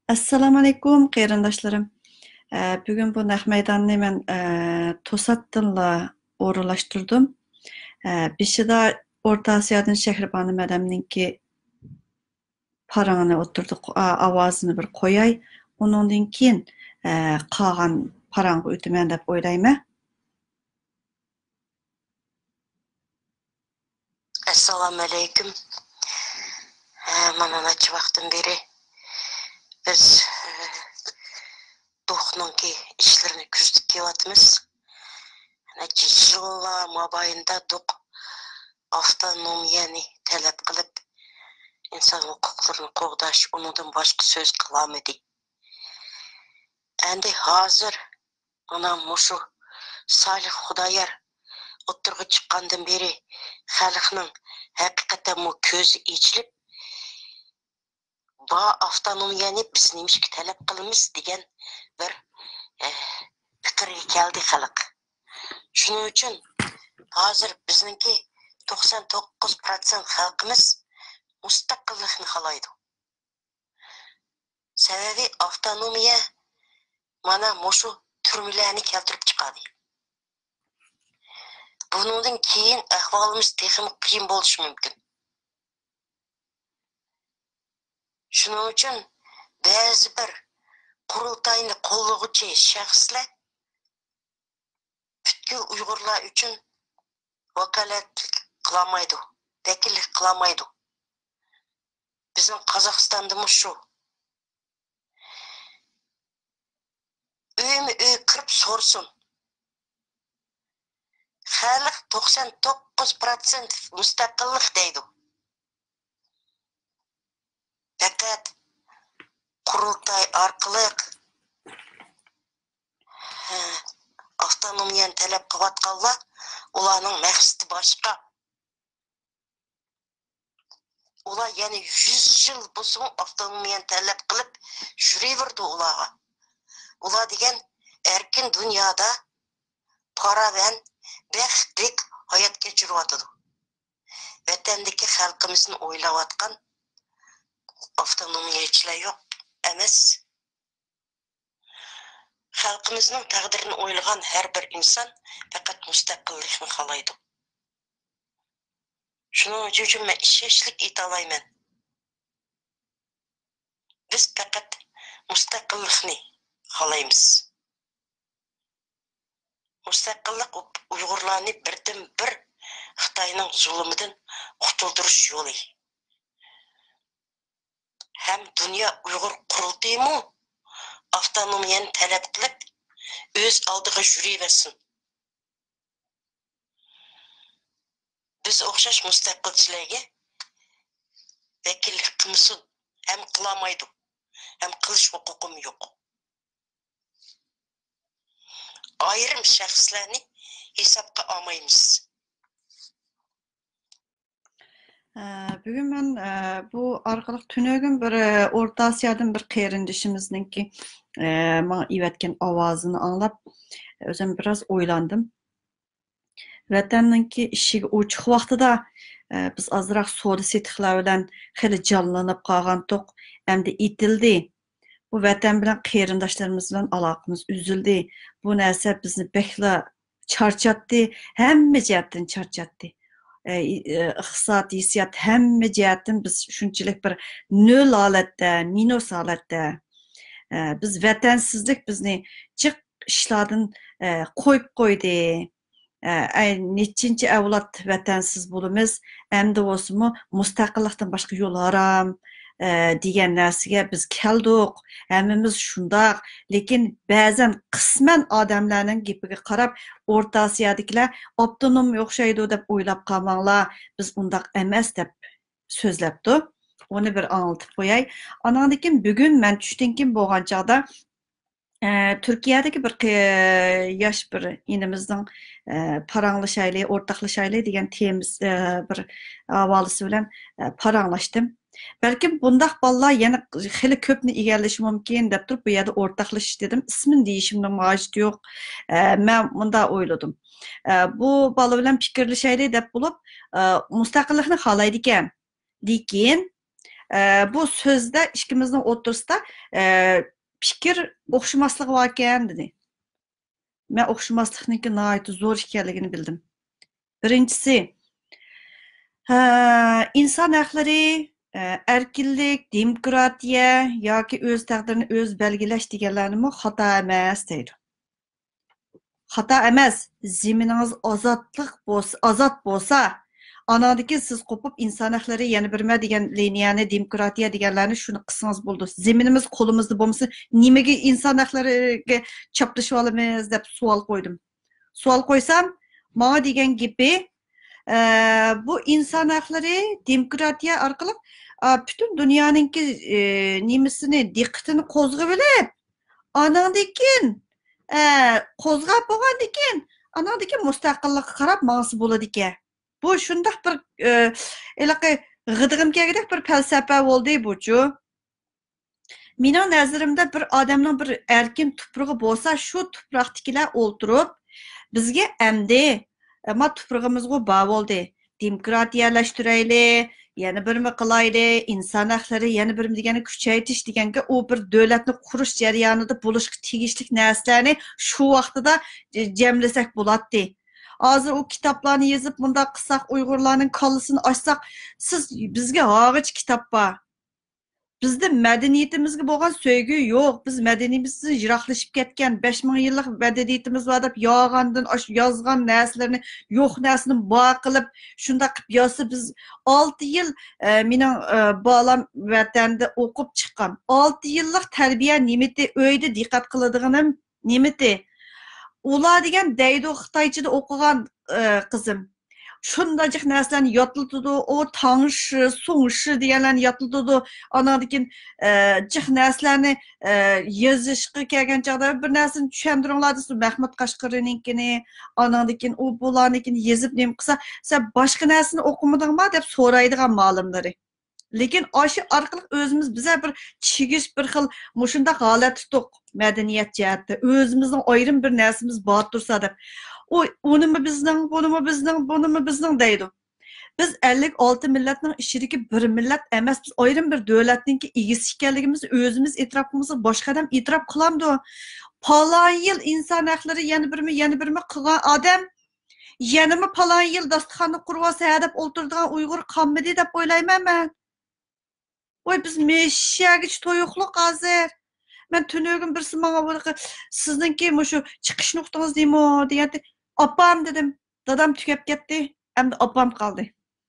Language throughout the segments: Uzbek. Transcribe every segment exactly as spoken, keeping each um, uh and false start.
Assalamu alaykum qarindoshlarım. Bugun bu naq maydonni men to'satdanla o'rinlashtirdim. Beshida O'rta Osiyodan Shahribonu Madamninki parangini o'tirdi, ovozini bir qo'yay. Uningdan keyin qolgan parangga o'taman deb o'ylayman. Assalamu alaykum. Mana necha vaqtdan beri biz Do'qninki ishlarini kuzatib kelyapmiz. Necha yillar mobaynida Do'q avtonomiyani talab qilib, inson huquqlarini qo'g'dash, undan boshqa so'z qilolmadi. Endi hozir mana mushu Salih Xudoyor o'tirg'i chiqqandan beri xalqning haqiqatan mu ko'zi ichilib, bu avtonomiyani biz nimishga talab qilamiz degan bir fikrga keldi xalq. Shuning uchun hozir bizningki to'qson to'qqiz foiz xalqimiz mustaqillikni xohlaydi. Sababi avtonomiya mana mushu turmalarni keltirib chiqadi. Bundan keyin ahvolimiz texnik qiyin bo'lishi mumkin. Shuning uchun ba'zi bir qurultayni qo'llovchi shaxslar butkul Uyg'urlar uchun vakolatlik qilmaydi, vakillik qilmaydi. Bizning Qozog'istonda shu. Uymi uy kirib so'rsin. Xalq to'qson to'qqiz foiz mustaqillik deydi. Fakat qurultay orqali avtonomiyani talab qilayotganlar, ularning maqsadi boshqa. Ular yana yüz yil bo'lsin avtonomiyani talab qilib yuraverdi ularga. Ular degan erkin dunyoda para bilan baxtlik hayot kechiryapti. Vatandagi xalqimizni o'ylayotgan avtonomiyachilar yo'q emas. Xalqimizning taqdirini o'ylagan har bir inson faqat mustaqillikni xohlaydi. Shuning uchun men ishonchlik ayta olaman. Biz faqat mustaqillikni xohlaymiz. Mustaqillik Uyg'urlarni birdan bir Xitoyning zulmidan qutuldirish yo'li. Hem dünya Uyghur qurultaymi avtonomiyani talab qilib o'z oldiga yuraversin. Biz o'xshash mustaqilchilarga vakillik qilsin, ham qilmaydi, ham qilish huquqim yo'q. Ayrim shaxslarni hisobga olmaymiz. Bugün ben bu arkalık tünögün bir Orta Asya'dan bir qarindoshimizninki bana ivetken avazını anlap özüm biraz oylandım. Vatanninki ishiga ochiq vaqtida biz azroq savdo setiqlar bilan xeli jonlanib qolgandik. Endi itildi. Bu vatan bilan qarindoshlarimiz bilan aloqamiz uzildi. Bu narsa bizni bekla charchatdi, hamma jihatdan charchatdi. iqtisod, hissiyat hamma jihatdan biz shunchalik bir nol holatda, minus holatda. Biz vatansizlik bizni jiq ishlardan qo'yib qo'ydi. Nechinchi avlod vatansiz bo'lamiz, endi o'simi mustaqillikdan boshqa yo'l harom degan narsaga biz keldik. Hammamiz shundoq, lekin ba'zan qisman odamlarning gapiga qarab O'rta Osiyodikilar avtonom o'xshaydi deb o'ylab qolmanglar, biz undoq emas deb so'zlabdi. Onu bir anlatib qo'yay. Andan keyin bugun men tushdan keyin bo'lgan chog'da Türkiye'deki bir yaş bir inimizden paranlaşaylı, ortaklaşaylı diyen temiz bir havalısı bilen paranlaştım. Belki bundaq ballar yana xili köpni egalleşi mümkün dep turib bu yerda ortaklaşış dedim. İsmin deyişimden macit yo'q. Men bunda o'yladim. Bu bala bilen fikirlashayli dep bulup mustaqillikni xohlaydi ekan. Lekin e, bu sözde ikimizning o'rtasida e, fikir o'xshamasligi bor ekan dedi. Men o'xshamaslikniki nihoyatda zo'r ekanligini bildim. Birinchisi, ha, inson haqlari, e, erkinlik, demokratiya yoki o'z taqdirini o'z belgilash deganlarni xato emas deydi. Xato emas, zeminingiz ozodlik bo'lsa, ozod bo'lsa, anadaki siz qo'pib inson haqlari yana birma degan liniyani, demokratiya deganlarni shuni qilsangiz bo'ldi. Zeminimiz qo'limizda bo'lmasa, nimaga inson haqlariga chaplashib olamiz deb savol qo'ydim. Savol qo'ysam, menga degan gapi, e, bu inson haqlari demokratiya orqali butun dunyoninki e, nimasini, diqqatini qo'zg'ab olib, anandikin e, qo'zg'ab bo'lgandan keyin anandikin mustaqillikqa qarab ma'nosi bo'ladi ekan. Bu shundoq bir e, iliqi g'idig'im kelgidek bir falsafa bo'ldi buchu. Mening nazarimda bir odamning bir erkin tuprog'i bo'lsa, shu tuproqdagilar o'ltirib bizga endi ama tuprog'imizga ba bo'ldi. Demokratiyalashtirayli, yana birmi qilayli, inson haqlari yana birmi degani kuchaytirish deganga u bir davlatni qurish jarayonida bo'lishga tegishli narsalarni shu vaqtida jamlasak bo'ladi. Hozir u kitoblarni yozib bunda qilsak, Uyg'urlarning kallasini ochsak, siz bizga hag'ich kitob bor. Bizde medeniyetimizga bo'lgan sevgi yo'q. Biz medeniyetimizni yiroqlashib ketgan besh ming yillik medeniyetimiz var deb yog'andan yozgan narsalarni yo'q narsani bor qilib, shunda qilib yozsa biz olti yil e, mening e, bolam vatanda o'qib chiqqan. olti yillik tarbiya nimati, uyda diqqat qiladiganim nimati. Ular degan deydi Xitoychada o'qigan e, qizim. Şundacık narsalarni yotlatadi, o tangshi, sungshi deganlarni yotlatadi. Anadikin jiq narsalarni yozishga kelgan chog'da bir narsani tushuntiringlar desa, Mahmud Qashqariynikini, anadikin u bularnikini yozib nim qilsa, sen boshqa narsani o'qimadingmi deb so'raydigan ma'lumlari. Lekin oshi orqali o'zimiz biza bir chigish bir xil mushunda holat tutdik madaniyat jihatda. O'zimizning ayrim bir narsamiz bor tursa deb. O, onu mu bizning, bunu mu bizning, bunu mu bizning deydi. Biz ellik olti millatning ichidagi bir millat emas, biz ayrim bir davlatninki egisi ekanligimizni o'zimiz e'tirof qilmasa, boshqa odam e'tirof qilamdi. Palon yil inson haqlari yana birmi, yana birmi qilgan odam, yanami palon yil dasturxonni qurib olsa, deb o'ltiradigan Uyg'ur qolmadi deb o'ylayman men. Voy biz meshagich to'yuqliq hozir. Men tunugim birsi menga bunaqa sizningki mushu chiqish nuqtangiz deymi deganda opam dedim. Dadam tugab ketdi. Endi opam qoldi.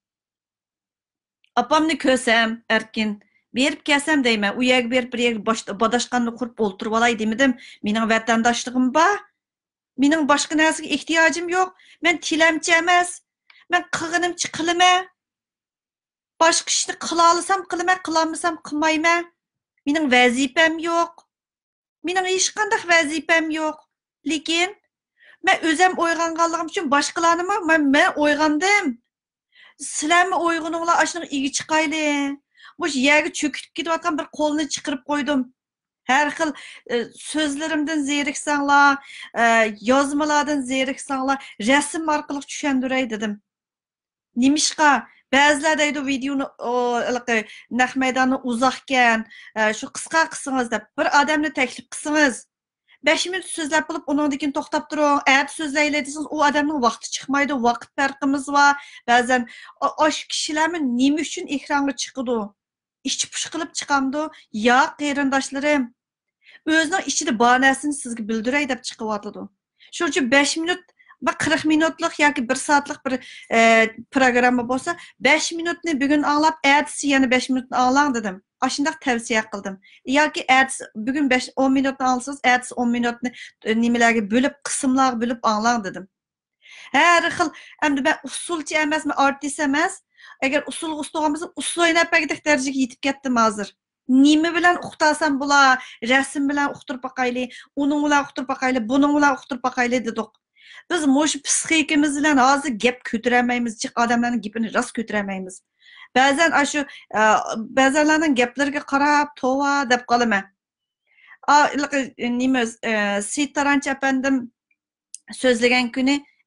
Opamni ko'rsam, erkin berib kelsam deyman. U yerga berib bir yerga bodashqanni qurib o'ltirib olay demidim. Mening vatandoshligim bor. Mening boshqa narsaga ehtiyojim yo'q. Men tilamchi emas. Men qilganimcha qilaman. Boshqa ishni qila olsam qilaman, qila olmasam qilmayman. Mening vazifam yo'q. Mening hech qanday vazifam yo'q. Lekin men o'zim o'yganganligim uchun boshqalarni men men o'ygandim. Sizlarmi o'yguninglar ashning igi chiqayli. Mush yerga cho'kib ketayotgan bir qo'lni chiqarib qo'ydim. Har xil e, so'zlarimdan zeriksanglar, e, yozmalardan zeriksanglar, rasm orqali tushundiray dedim. Nimishqa ba'zilar deydi videoni naq maydonni uzoqkan, shu qisqa qilsangiz deb bir odamni taklif qilsangiz, besh minut so'zlab bo'lib, undan keyin to'xtab turing, at so'zlaylar desangiz, u odamning vaqti chiqmaydi, vaqt farqimiz bor. Ba'zan osh kishilarmi nima uchun ekranga chiqadi? Ichib push qilib chiqamdi? Yo, qarindoshlarim, o'zining ichida bor narsani sizga bildiray deb chiqyotdi. Shuning uchun besh minut va qirq minutlik yoki bir soatlik bir e, programma bo'lsa, besh minutni bugun anglab, ertasi yana besh minutni anglang dedim. Ashundaq tavsiya qildim. Yoki ertasi bugun besh o'n minutni anglasangiz, ertasi o'n minutni nimalarga bo'lib, qismlarga bo'lib anglang dedim. Har xil, endi men usulchi emasman, artist emas. Agar usul usto'g'amizda usul o'ynab bagidek darajaga yetib ketdim hozir. Nima bilan uqtasam bular, rasm bilan uqtirib baqayli, uning bilan uqtirib baqayli, buning bilan uqtirib baqayli dedik. Biz mush psixikamiz bilan hozir gap ko'taramaymiz, jiq odamlarning gapini rost ko'taramaymiz. Ba'zan ashu ba'zanlarning gaplariga qarab, tova deb qolaman. A nima Sitaranch apandim so'zlagan kuni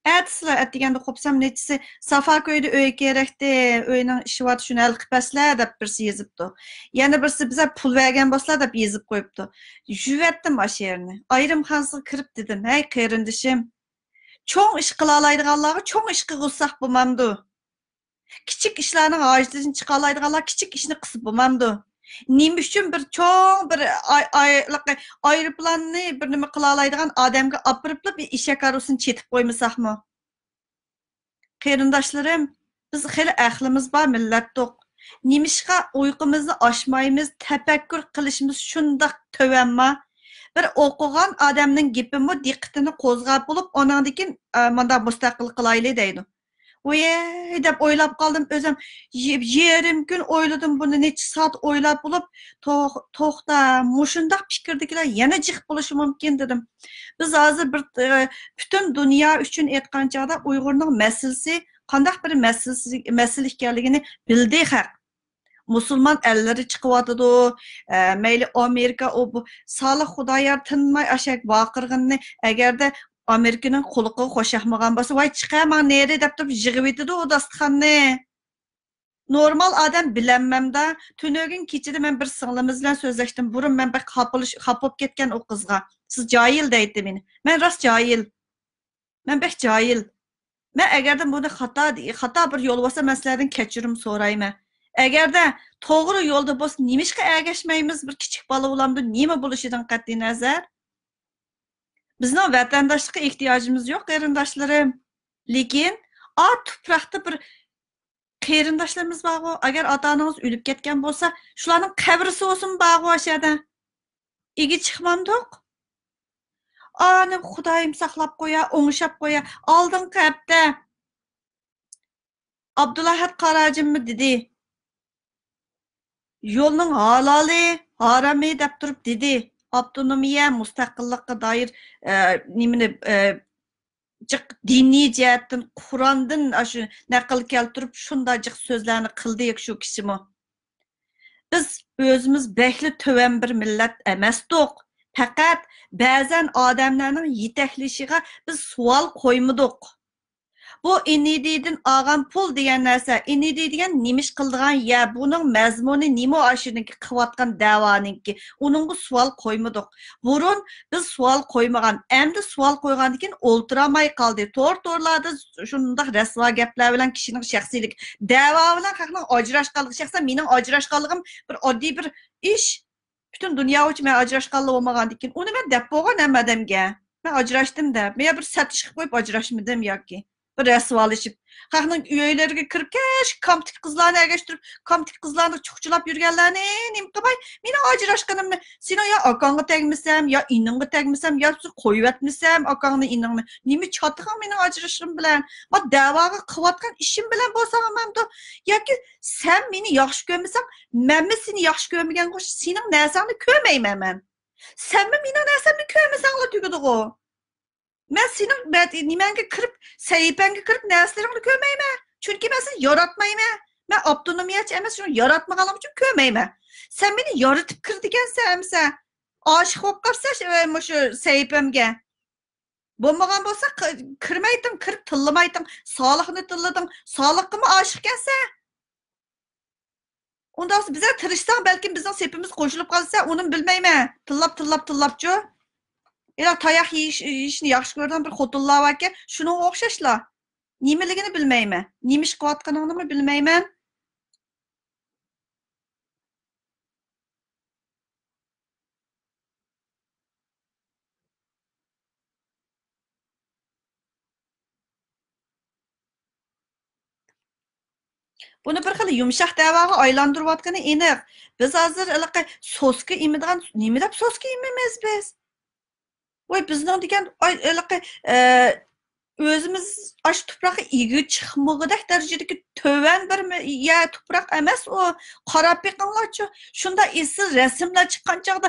Әтісілер, әт дегенде қопсам нечісі, Safa köyde öy kerekti, öyünün işi var, şunu el kıpaslar, dep birisi yazıptı. Yani birisi bize pul vergen baslar, dep yazıp koyuptu. Jüvettim aşı yerini. Ayrım hansız kırıp dedim, hey kırındışım. Çoğun iş kılalaydıqanları çoğun iş kılsak bulmamdı. Kiçik işlerini ağacılığını çıkalaydıqanlar kiçik işini kısıp bulmamdı. Nima uchun bir cho'ng bir ay ay aeroplanni bir nima qila oladigan odamga olib borib bir eshak karosini chetib qo'ymasakmi? Qarindoshlarim, biz xili aqlimiz bor millatdoq. Nimishqa uyqumizni ochmaymiz, tafakkur qilishimiz shundoq tovanma. Bir o'qigan odamning gapimi diqqatini qo'zg'ab bo'lib, onandikin manda mustaqil qilayli deydi. Oy, deb o'ylab qoldim o'zim. Yerim kun o'yladim buni necha soat o'ylab bo'lib, to'xta, mushundaq fikrdagilar yana jiq bo'lishi mumkin dedim. Biz hozir bir butun dunyo uchun aytgan chog'da Uyg'urning masalasi qandaq bir masalasi masala ekanligini bildik haq. Musulmon ellari chiqyotidi, mayli Amerika o bu Solih Xudoyor tinmay ashak baqirg'inni agarda Amerika'nın quluqiga qo'shaqmagan bo'lsa, voy chiqaman neri deb turib yig'ib etdi u dasturxonni. Normal odam bilanmamda, tunogin kechida men bir singlimiz bilan so'zlashdim. Burun men bir xapilish xapib ketgan o qizga. Siz joyil deydi meni. Men rost joyil. Men bek joyil. Men agarda buni xato xato bir yo'l bo'lsa, men sizlardan kechirim so'rayman. Agarda to'g'ri yo'lda bo'lsa, nimishqa ergashmaymiz bir kichik bola bo'lamdi, nima bo'lishidan qat'iy nazar? Bizning vatandaşlıkka ehtiyacımız yok qarindoshlarım. Lekin a tuproqda bir qarindoshlarimiz bor. Agar ota-onamiz o'lib ketgan bo'lsa, shularning qabrisi olsun bor o'shada. Igi chiqmamdiq. Ana Xudoyim saqlab qo'ya, o'ngshab qo'ya. Oldingi hafta Abdullahat Qarajimmi dedi. Yo'lning haloli, harami deb turib dedi. Avtonomiya, mustaqillikqa doir nimani diniy jihatdan Qur'ondan shu naql keltirib shunday jiq so'zlarni qildi shu kishimi. Biz o'zimiz bekli töven bir millat emasdik. Faqat ba'zan odamlarning yetaklashiga biz savol qo'ymadik. Bu inididin ağam pul degan narsa, inidi degan nimish qildigan ya, buning mazmuni nima ashuniki qilayotgan da'voninki. Uningga savol qo'ymadik. Burun biz savol qo'ymagan, endi savol qo'ygandan keyin o'ltiramay qoldi. To'r-to'rlarda shunday rasvo gaplar bilan kishining shaxsiylik da'vo bilan haqning ajrashganligi, shaxsan mening ajrashganligim bir oddiy bir ish. Butun dunyo uchun men ajrashganlik bo'lmagandan keyin uni men deb bo'lgan odamga. Men ajrashdim da, men bir satish qilib qo'yib ajrashmadim yoki. Bir rasvolashib haqning uylariga kirib kesh komtik qizlarni ergashtirib komtik qizlarni chuqchilab yurganlarni nim qilmay meni ajrashganimni seni ya akangga tegmisam yo iningga tegmisam yo qo'yvatmisam akangni iningni nima chotiqing meni ajrashim bilan ma da'voga qilayotgan ishim bilan bo'lsa hamda yoki sen meni yaxshi ko'rmasang men seni yaxshi ko'rmagan qo'sh sening narsangni ko'rmayman men sen meni narsamni ko'rmasanglar tugadi-ku. Ben senin nimenge kırıp, sahipenge kırıp neslerini kömeyme. Çünkü ben seni yaratmayma. Ben avtonomiyaçı emas, şunu yaratmaganım için kömeyme. Sen beni yaratıp kır dikensen sen. Aşık olup kalsa şu sahipemge. Bulmagan bolsa kırmaydın, kırıp tıllamaydın. Sağlıkını tılladın. Sağlıkımı aşıkkense. Ondan sonra bize tırışsan belki bizim sepimiz koşulup kalsa onu bilmeyme. Tıllap tıllap tıllapçı. Ya tayak yeyişini yaxşı gördüğüm bir xotullar var ki, şunu oxşaşlar. Nimeligini bilmeyme. Nimiş qıvatqanını mı bilmeymen? Bunu bir xil yumshaq da'voga aylantirayotgani aniq. Biz hozir so'ska imidigan, nima deb so'ska imamiz biz? Voy bizning degan o'zimiz ash tuproqqa igi chiqmog'idak darajadagi to'van bir ya tuproq emas u. Qarab beqinglarchi, shunda esiz rasmlar chiqqan chog'da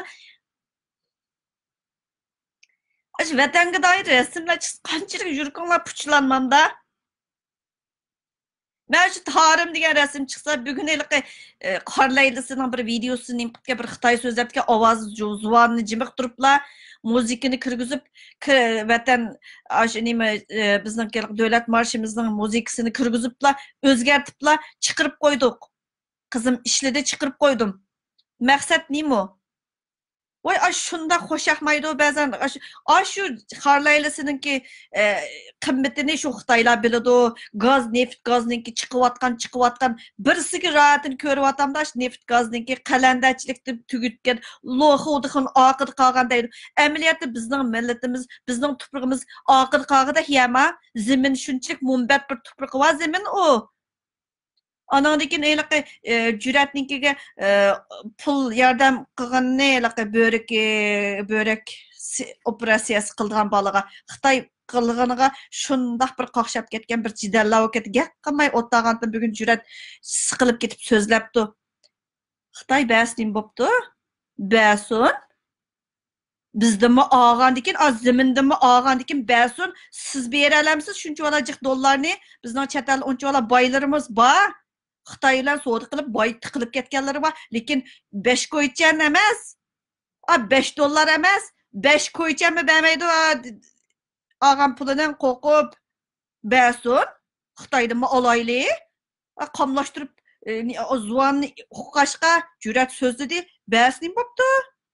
ash vatanga doir rasmlar chiqqanchilik yurqinglar puchlanmanda. Ben şu Tarım degan resim çıksa bugün eliqi e, Qarlaylısının bir videosunu imqitga bir Xitoy so'zlabga ovoz zuvanni jimiq turibla muzikani kirgizib vatan ash nima e, bizning davlat marshimizning muzikasini kirgizibla o'zgartibla chiqarib qo'ydik. Qizim ishlida chiqarib qo'ydim. Maqsad nima? Voy aş şunda hoşaqmaydı bazen aş aş şu Harlaylısınınki e, kıymetini şu Xitaylar biladi. Gaz, neft gazninki chiqayotgan chiqayotgan birisiga rahatini ko'ryapamda aş neft gazninki qalandachilikni tugutgan loxudixin oqid qolgan deydi. Amaliyotda bizning millatimiz, bizning tuprog'imiz oqid qolganda yama zimin shunchalik mumbat bir tuproq va zimin u. Anandikin eliqi e, cüratninkiga e, pul yordam qilganni eliqi börek e, börek operatsiyasi qilgan balaga Xitoy qilganiga shundoq bir qoqshab ketgan bir jidallab ketdi. Gap qilmay o'tag'andan bugun cürat siqilib ketib so'zlabdi. Xitoy ba'snim bo'pti. Ba'sun bizdimi ağandikin az zimindimi ağandikin ba'sun siz bera olamsiz shuncha olajik dollarni bizning chet el uncha ola boylarimiz bor. Xitoylar savdo qilib boy tiqilib ketganlari bor, lekin besh ko'ychan emas. A besh dollar emas, besh ko'ychanmi bermaydi olgan pulidan qo'qib ba'sun Xitoydan olayli qamlashtirib zuvanni huqqashqa jur'at so'zladi ba'sning bo'pti.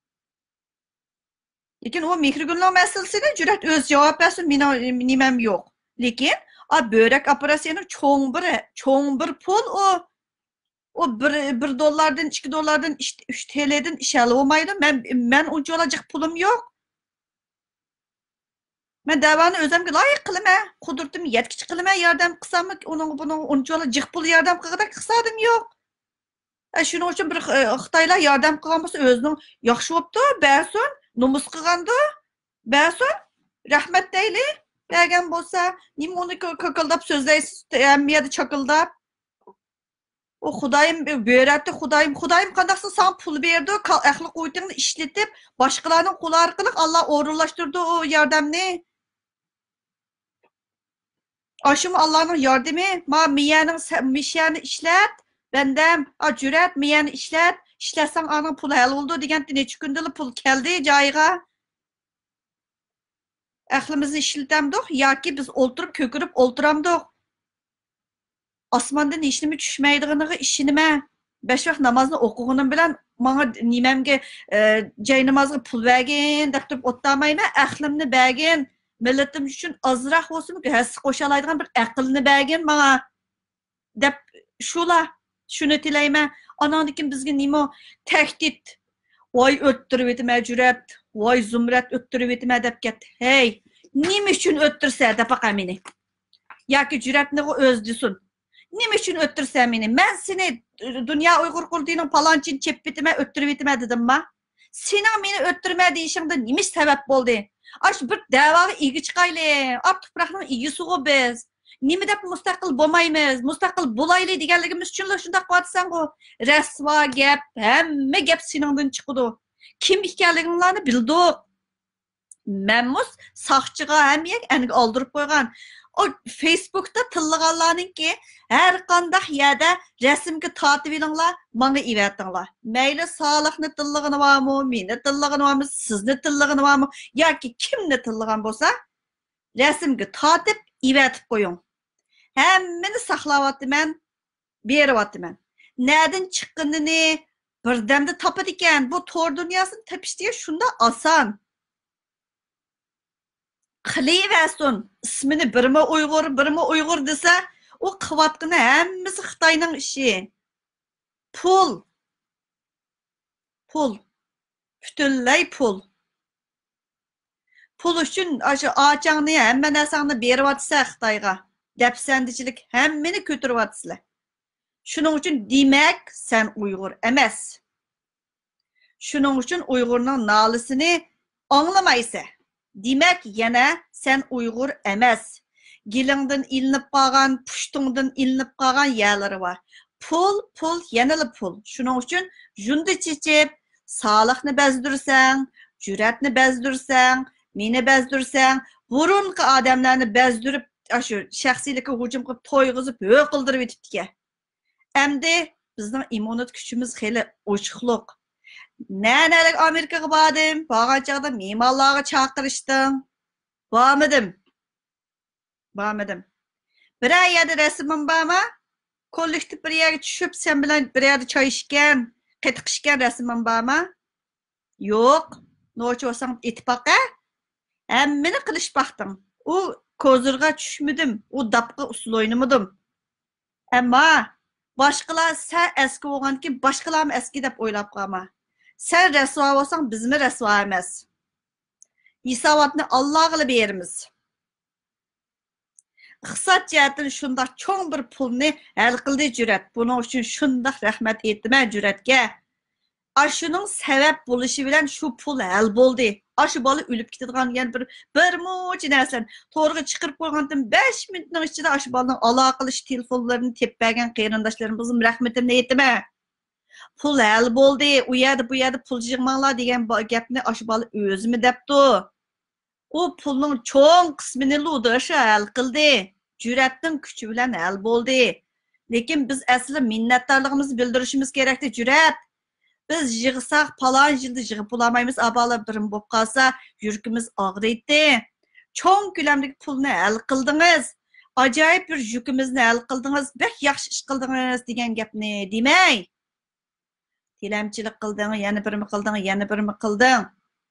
Lekin o mehrigulning masalasida jur'at o'z javob bersin, mening nimam yo'q. Lekin a börek operasyonu çoğun bir çoğun bir pul o o bir, bir dolardan iki dolardan üç T L'den iş alamaydı. Ben ben unca olacak pulum yok. Ben davani özümge layık kılıma, kudurtum yetkiç kılıma yardım kısam onun bunun unca olacak pul yardım kılgıda kısadım yok. E şunun için bir Xitaylar yardım kılgan bolsa özünün yaxşı boptu. Ba'sun numus kılgandı. Ba'sun rahmet deyli. Bergen bolsa nim onu kakıldap sözleysiz emniyeti çakıldap. O Xudayım böğretti Xudayım Xudayım qandaqsa sana pul berdi, ahli qo'ytingni ishlatib, boshqalarning qo'li orqali Allah o'rinlashtirdi o yordamni. Aşım Allah'ın yardımı, ma miyaning mishani ishlat, bendam, a jur'at miyani ishlat, ishlatsan aning pul hal bo'ldi degan necha kundali pul keldi joyiga. Ahlimizni ishlatamdik yoki biz o'ltirib ko'kirib o'ltiramdik. Osmondan hech nima tushmaydiganiga ishonma. Besh vaqt namozni o'qiganim bilan menga nimamga joy namozga pul bergin deb turib o'tmayman. Aqlimni bergin, millatim uchun ozroq bo'lsin, hassa qo'sha oladigan bir aqlni bergin menga deb shular shuni tilayman. Anandikin bizga nima tahdid voy o'ttirib etma jur'at, voy zumrat o'ttirib etma deb ketdi. Hey, nima uchun o'ttirsa deb baqa meni. Yoki jur'atni o'zdisin. Nima uchun o'ttirsa meni? Men seni Dünya Uyg'ur qurdining palonchin chep bitime o'ttirib etma dedimmi? Seni meni o'ttirma deyishingda nima sabab bo'ldi? Ash bir da'voga ega chiqayli. Ap tuproqning egasiga biz. Nima deb mustaqil bo'lmaymiz? Mustaqil bo'layli deganligimiz uchun shunday qilyapsan-ku. Rasvo gap, hamma gap seningdan chiqadi. Kim ekanliginglarni bildik. Memmus saqchiga hamiyek aniga oldirib qo'ygan. O Facebook'ta tillığanlarınki her qandaq yerde resimki tatib elinglar, manga ivetinglar. Meyli sağlıqni tillığını varmı, meni tillığını varmı, sizni tillığını varmı, yoki kimni tillığan bolsa, resimki tatib ivetib qo'ying. Hammani saqlayapman, beryapman. Nereden chiqqanini birdamda topadi ekan. Bu tor dunyosini topish degan shunda oson. Qilayversin. İsmini birmi Uyg'ur, birmi Uyg'ur desa, o qilyotgani hammasi Xitoyning ishi. Pul. Pul. Butunlay pul. Pul uchun o'sha ochangni, hamma narsangni beryapsa Xitoyga. Dapsandichilik hammani ko'tiryapsizlar. Shuning uchun demak, sen Uyg'ur emas. Shuning uchun Uyg'urning nolisini anglamaysan. Demek yana sen Uyg'ur emas. Gilingdan ilinib qolgan, pushtingdan ilinib qolgan yerlari bor. Pul, pul, yanada pul. Shuning uchun jundi chechib, sog'liqni bezdirsang, jur'atni bezdirsang, meni bezdirsang, burunqi odamlarni bezdirib shu shaxsiylikka hujum qilib to'yg'izib ho' qildirib o'tibdi. Endi bizning immunit kuchimiz xeli ochiqliq. Nənəlik Amerikaga bordim, borgan chaqda me'morlarga chaqirishding. Bormadim. Bormadim. Bir yerda rasmim bormi? Kollektiv bir yerga tushib, sen bilan bir yerda choy ichgan, qetiq ichgan rasmim bormi? Yo'q. Nocha bo'lsam ittifoqqa hammani qilish baxtim. U kozirga tushmadim, u dapqa usul o'ynamadim. Ammo boshqalar sen eski bo'lganki, boshqalarmi eski deb o'ylab qolma. Sen rasvo bo'lsang, bizmi rasvo emas. Hisobotni Allohga beramiz. Iqtisod jihatdan shundoq cho'ng bir pulni hal qildi Jur'at. Buning uchun shundoq rahmat aytaman Jur'atga. Aşının sebep buluşu bilen şu pul hal bo'ldi. Aşı bola ölüp ketadigan yani bir bir muç narsan to'g'riga chiqirib qo'ygandim besh minutning ichida aşı bolaning aloqalish telefonlarini tepbergan qarindoshlarimizning rahmatimni aytaman. Pul hal bo'ldi. U yerda bu yerda pul yig'manglar degan gapni aşı bola o'zimi debdi. O pulning cho'ng qismini Ludashi hal qildi. Jur'atning kuchi bilan hal bo'ldi. Lekin biz asli minnatdorligimizni bildirishimiz kerakdi Jur'at. Biz yığsaq falan yılda yığıp bulamaymiz. Abalar birim bo'lib qolsa, yurkimiz og'riydi. Cho'ng ko'lamdagi pulni hal qildingiz. Ajoyib bir yukimizni hal qildingiz. Bek yaxshi ish qildingiz degan gapni demay. Tilamchilik qilding, yana birimi qilding, yana birimi qilding.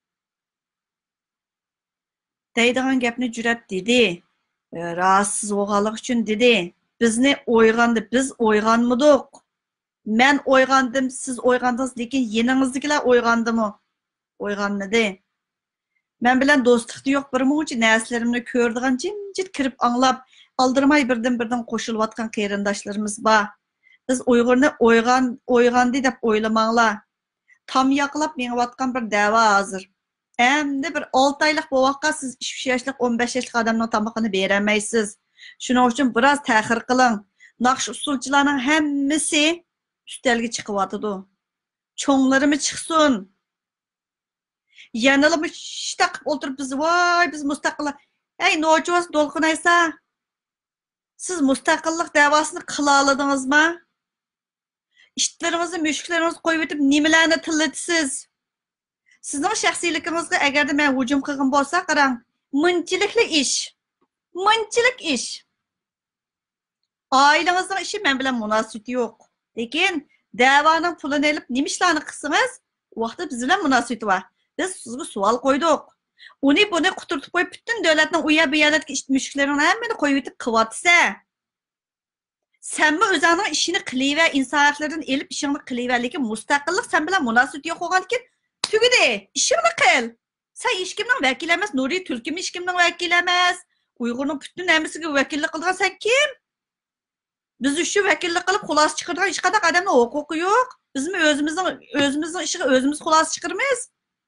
Deydigan gapni Jur'at dedi. Rahatsız bo'lganlik uchun dedi. Bizni o'yg'andi, biz o'yg'anmadik. Men o'yg'andim, siz o'yg'andingiz, lekin yeningizdagilar o'yg'andimi? O'yg'anmadi. Men bilan do'stlikda yo'q bir muncha narsalarni ko'rdigan jimjit kirib anglab, aldirmay birdan-birdan qo'shilayotgan qarindoshlarimiz bor. Biz Uyg'urni o'yg'an, o'yg'andi deb o'ylamanglar. Tam yoqlab mengayotgan bir da'vo hozir. Endi bir olti oylik bo'lvaqqa siz uch yoshlik, o'n besh yoshlik odamning tomoqini berolmaysiz. Shuning uchun biroz ta'xir qiling. Naqsh usulchilarning hammasi üstelge çıkıvatıdı. Çoğunlarımı çıksın. Yanılımı şiştak oturup biz vay biz mustakıllar. Hey noçuvası dolkunaysa siz mustakıllık davasını kılaladınız mı? İşitlerinizi, müşkülerinizi koyup etip nimelerine tıllatısız. Sizin şahsiyelikinizi eğer de ben hücum kılgın bolsa qarang. Mınçilikli iş. Mınçilik iş. Ailenizin işi ben bilen münasibeti yok. Lekin davanın pulunu elib nimişlarni qilsangiz, u vaqtda biz bilan munosabati bor. Biz sizga savol qo'ydik. Uni buni quturtib qo'yib, butun davlatning u yer bu yerlarga ish mushkullarini hammani qo'yib etib qilyapsa, senmi o'zingning ishini qilaver, inson haqlaridan elib ishingni qilaver, lekin mustaqillik sen bilan munosabati yo'q bo'lgan ekan, tugidi, ishingni qil. Sen hech kimning vakili emas, Nuriy Tulkim hech kimning vakili emas. Uyg'urning butun hammasiga vakillik qilgan sen kim? Biz şu vekillik qilib xulosa chiqargan hech qanday odamning huquqi yo'q. Bizmi o'zimizning o'zimizning ishiga o'zimiz xulosa chiqaramiz?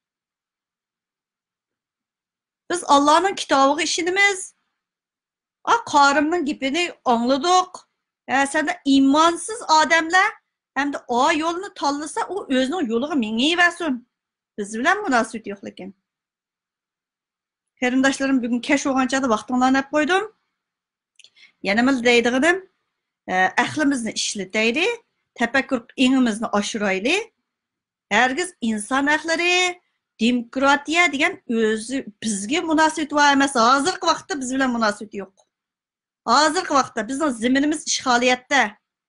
Biz Allohning kitobiga ishonamiz. A qorimning gapini angladik. Ha senda iymonsiz odamlar hamda o yo'lni tanlasa, u o'zining yo'liga mengayversin. Biz bilan munosabat yo'q lekin. Qarindoshlarim, bugun kech o'g'anchada vaqtinglarni olib qo'ydim. Yana nima deydiganim? Ahlimizni ishlatayli, tafakkur engimizni oshirayli. Hergiz inson haqlari, demokratiya degan o'zi bizga munosabat va emas. Hozirgi vaqtda biz bilan munosabat yo'q. Hozirgi vaqtda bizning zaminimiz ishg'oliyatda.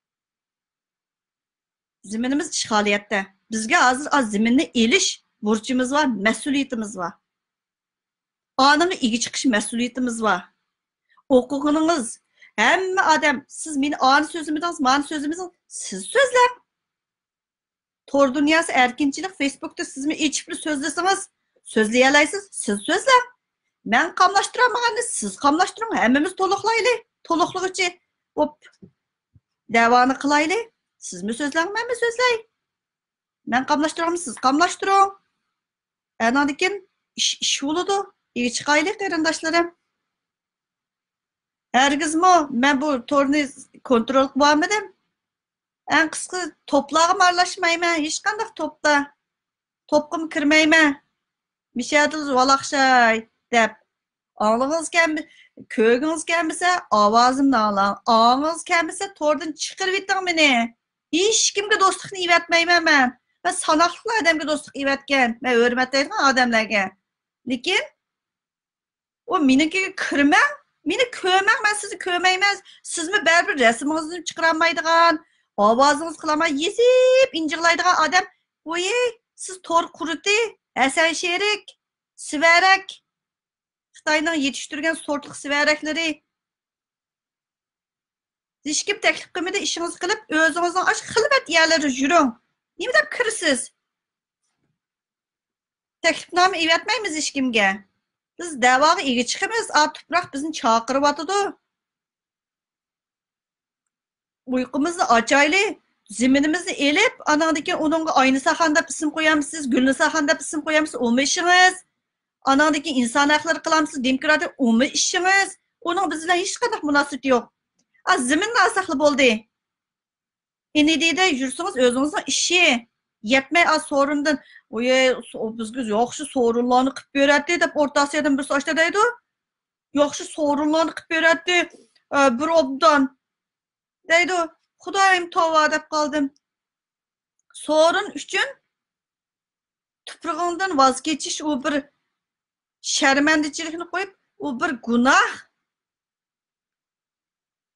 Zaminimiz ishg'oliyatda. Bizga hozir az zaminni elish burchimiz va mas'uliyatimiz va. Qonunga ega chiqish mas'uliyatimiz va. Huquqingiz hamma odam siz meni ani so'zimdan, mani so'zimdan siz so'zlang. Tor dunyosi erkinchilik, Facebookda sizmi echibli so'zlasangiz, so'zlay olasiz, siz so'zlang. Men qamlashtiramaganni siz qamlashtiring, hammamiz to'liqlaylik. To'liqligicha hop davoni qilaylik. Sizmi so'zlang, menmi so'zlay? Men qamlashtiraman, siz qamlashtiring. Anadikin ish ish bo'ladi. Ega chiqaylik qarindoshlarim. Hergizmi men bu torni kontrol qilmadim. En qisqa to'plarga aralashmayman, hech qanday to'pda. To'pqim kirmayman. Mishadil valaqshay deb. Anlig'ingizga Köğünüz gelmese avazımdan alan. Ağınız gelmese tordan çıkırıp etin beni. Hiç kimge dostlukni ivetmeymen ben. Ben sanaklıkla adamga dostluk ivetken. Ben hürmetleydigan adamlarga. Lekin o menikiga kirmang, meni ko'mang, men sizni ko'mayman. Sizmi baribir rasmingizni chiqarolmaydigan, ovozingiz qilolmay yesib injig'laydigan odam. Voy, siz to'r quriti, Hasan Sherik, Sivarak, Xitoyning yetishtirgan sortliq sivaraklari. Hech kim taklif qilmadi, ishingizni qilib, o'zingizning osh xilvat yerlarga yuring. Nima deb kirsiz? Taklifnoma evatmaymiz hech kimga. Biz da'voga ega chiqamiz, a tuproq bizni chaqiryotidi. Uyqumizni ochayli, ziminimizni elib, anandaki onunga ayni saxan deb ism qo'yamsiz, gulni saxan deb ism qo'yamsiz, o'mi ishingiz. Anandaki inson haqlari qilamsiz, demokratiya o'mi ishingiz. Onun bizlar hech qanday munosabati yo'q. Az ziminni asaqli bo'ldi. Enidida yursangiz o'zingizning ishi. Yetmay az sorundan, oy, bizga yaxshi sorunlarni qilib beradi deb o'rtasidan bir sochda deydi. Yaxshi sorunlarni qilib beradi, bir obdan deydi. Xudoyim tova deb qoldim. Sorun uchun tuprog'ingdan voz kechish u bir sharmandachilikni qo'yib, u bir gunoh.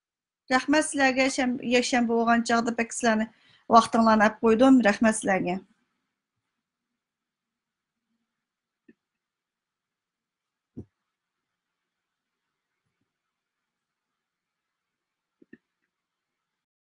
Rahmat sizlarga, yakshanba bo'lgan chog'da pek sizlarni vaqtinglarni olib qo'ydim. Rahmat sizlarga.